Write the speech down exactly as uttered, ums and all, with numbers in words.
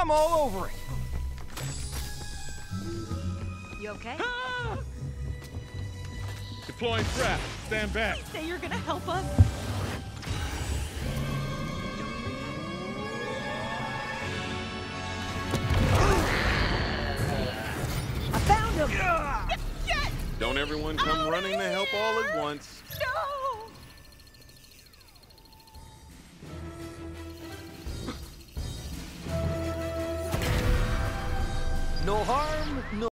I'm all over it. You okay? Ah! Deploying trap. Stand back. Say you're gonna help us. I found him! Yes! Yes! Don't everyone come Out running of to help all here! at once. No! No harm, no